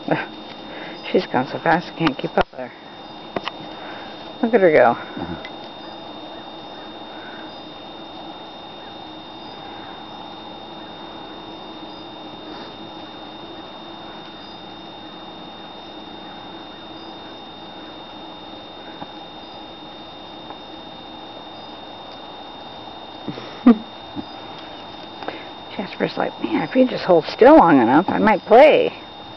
She's gone so fast I can't keep up with her. Look at her go. Jasper's like, man, if you just hold still long enough, I might play.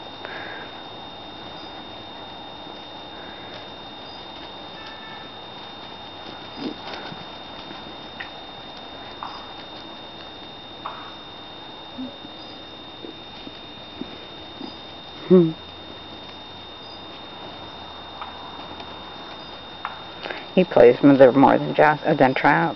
He plays with her more than Trapp.